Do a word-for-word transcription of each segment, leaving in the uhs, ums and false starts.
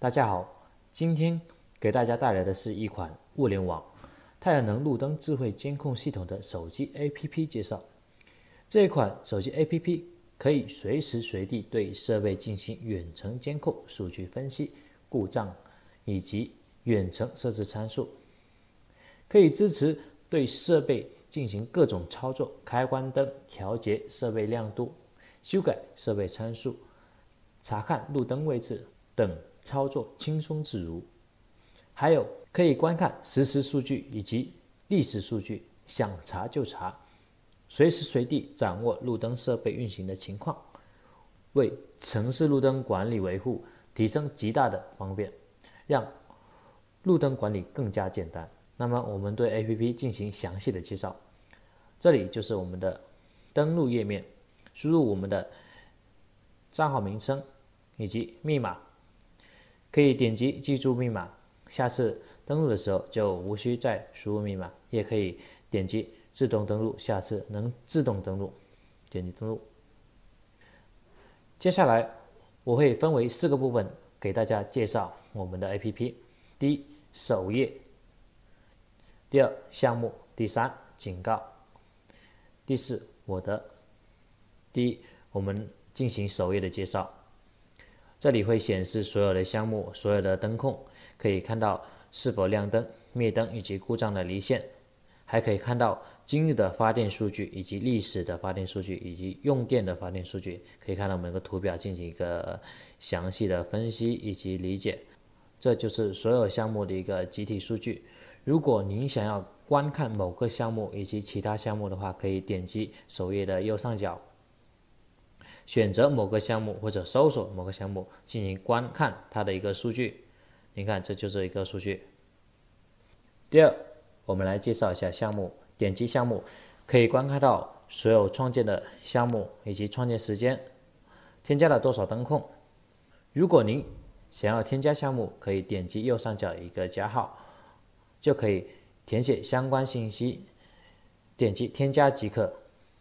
大家好，今天给大家带来的是一款物联网太阳能路灯智慧监控系统的手机 A P P 介绍。这一款手机 A P P 可以随时随地对设备进行远程监控、数据分析、故障以及远程设置参数，可以支持对设备进行各种操作，开关灯、调节设备亮度、修改设备参数、查看路灯位置等操作轻松自如。还有可以观看实时数据以及历史数据，想查就查，随时随地掌握路灯设备运行的情况，为城市路灯管理维护提升极大的方便，让路灯管理更加简单。那么我们对 A P P 进行详细的介绍，这里就是我们的登录页面，输入我们的账号名称以及密码，可以点击记住密码，下次登录的时候就无需再输入密码，也可以点击自动登录，下次能自动登录，点击登录。接下来我会分为四个部分给大家介绍我们的 A P P。 第一，首页；第二，项目；第三，警告；第四，我的。第一，我们进行首页的介绍，这里会显示所有的项目、所有的灯控，可以看到是否亮灯、灭灯以及故障的离线，还可以看到今日的发电数据以及历史的发电数据以及用电的发电数据，可以看到我们的图表进行一个详细的分析以及理解。这就是所有项目的一个集体数据。如果您想要观看某个项目以及其他项目的话，可以点击首页的右上角，选择某个项目或者搜索某个项目进行观看它的一个数据。你看，这就是一个数据。第二，我们来介绍一下项目。点击项目可以观看到所有创建的项目以及创建时间，添加了多少灯控。如果您想要添加项目，可以点击右上角一个加号，就可以填写相关信息，点击添加即可。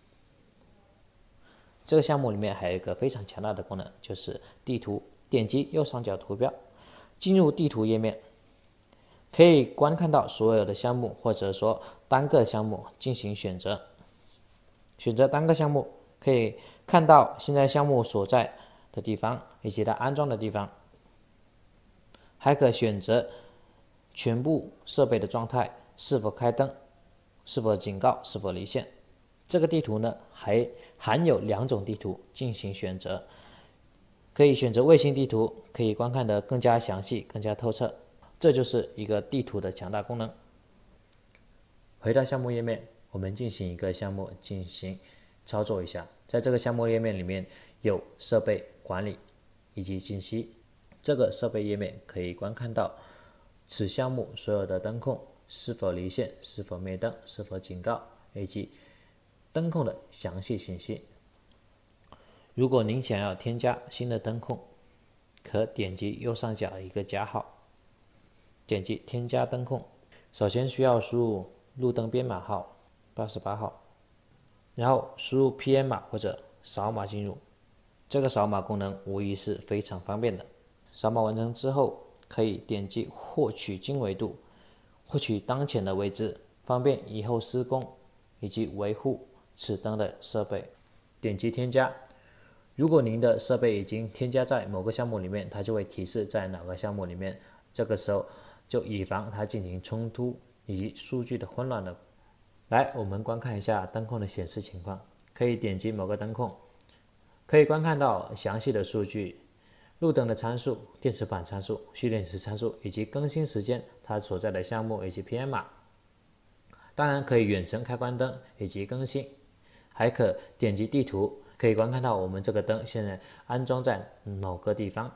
这个项目里面还有一个非常强大的功能，就是地图。点击右上角图标，进入地图页面，可以观看到所有的项目，或者说单个项目进行选择。选择单个项目，可以看到现在项目所在的地方以及它安装的地方，还可选择全部设备的状态，是否开灯，是否警告，是否离线。这个地图呢，还含有两种地图进行选择，可以选择卫星地图，可以观看得更加详细、更加透彻。这就是一个地图的强大功能。回到项目页面，我们进行一个项目进行操作一下。在这个项目页面里面有设备管理以及信息。这个设备页面可以观看到此项目所有的灯控是否离线、是否灭灯、是否警告以及灯控的详细信息。如果您想要添加新的灯控，可点击右上角一个加号，点击添加灯控。首先需要输入路灯编码号八十八号，然后输入 P M 码或者扫码进入。这个扫码功能无疑是非常方便的。扫码完成之后，可以点击获取经纬度，获取当前的位置，方便以后施工以及维护此灯的设备。点击添加。如果您的设备已经添加在某个项目里面，它就会提示在哪个项目里面，这个时候就以防它进行冲突以及数据的混乱的。来，我们观看一下灯控的显示情况。可以点击某个灯控，可以观看到详细的数据，路灯的参数、电池板参数、蓄电池参数以及更新时间，它所在的项目以及 P M 码。当然可以远程开关灯以及更新，还可点击地图，可以观看到我们这个灯现在安装在某个地方。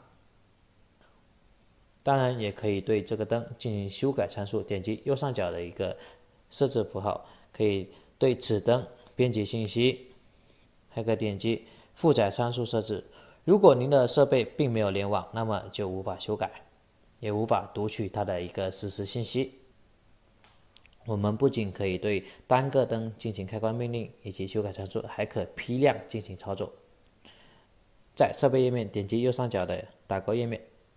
当然也可以对这个灯进行修改参数，点击右上角的一个设置符号，可以对此灯编辑信息，还可以点击负载参数设置。如果您的设备并没有联网，那么就无法修改，也无法读取它的一个实时信息。我们不仅可以对单个灯进行开关命令以及修改参数，还可批量进行操作。在设备页面点击右上角的打勾页面，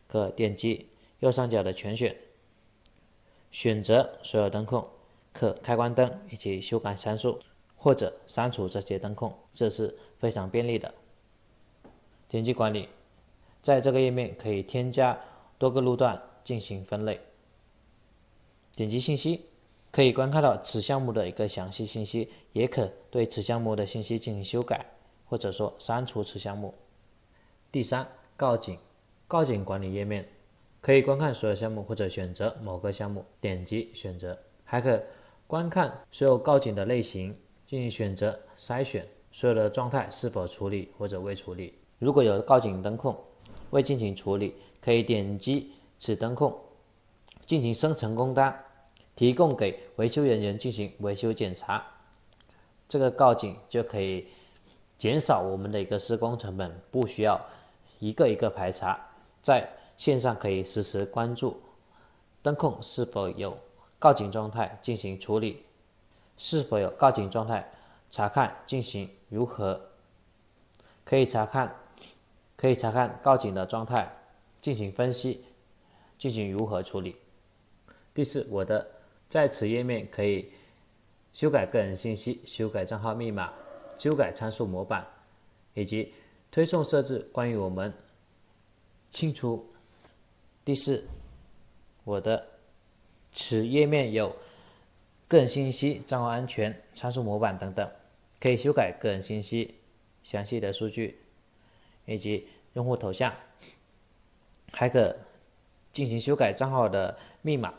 可点击右上角的全选，选择所有灯控，可开关灯以及修改参数，或者删除这些灯控，这是非常便利的。点击管理，在这个页面可以添加多个路段进行分类。点击信息，可以观看到此项目的一个详细信息，也可对此项目的信息进行修改，或者说删除此项目。第三，告警。告警管理页面可以观看所有项目或者选择某个项目，点击选择，还可观看所有告警的类型，进行选择筛选所有的状态是否处理或者未处理。如果有告警灯控未进行处理，可以点击此灯控进行生成工单，提供给维修人员进行维修检查。这个告警就可以减少我们的一个施工成本，不需要一个一个排查，在线上可以实时关注灯控是否有告警状态进行处理，是否有告警状态查看进行如何，可以查看可以查看告警的状态进行分析，进行如何处理。第四，我的在此页面可以修改个人信息，修改账号密码，修改参数模板，以及推送设置关于我们清除。第四，我的此页面有个人信息、账号安全、参数模板等等，可以修改个人信息、详细的数据以及用户头像，还可进行修改账号的密码，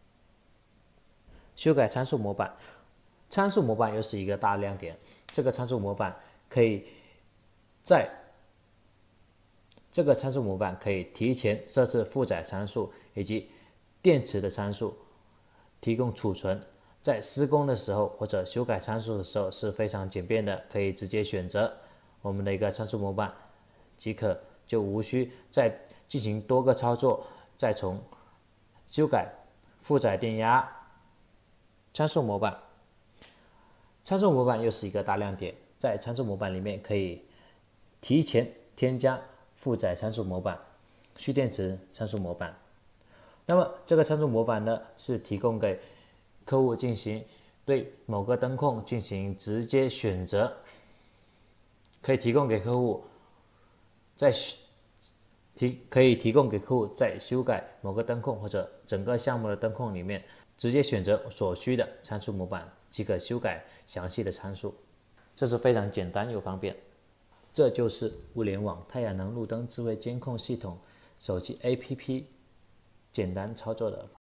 修改参数模板。参数模板又是一个大亮点，这个参数模板可以在这个参数模板可以提前设置负载参数以及电池的参数，提供储存，在施工的时候或者修改参数的时候是非常简便的，可以直接选择我们的一个参数模板即可，就无需再进行多个操作，再从修改负载电压。参数模板，参数模板又是一个大亮点，在参数模板里面可以提前添加负载参数模板、蓄电池参数模板。那么这个参数模板呢，是提供给客户进行对某个灯控进行直接选择，可以提供给客户在提可以提供给客户在修改某个灯控或者整个项目的灯控里面，直接选择所需的参数模板即可修改详细的参数，这是非常简单又方便。这就是物联网太阳能路灯智慧监控系统手机 A P P 简单操作的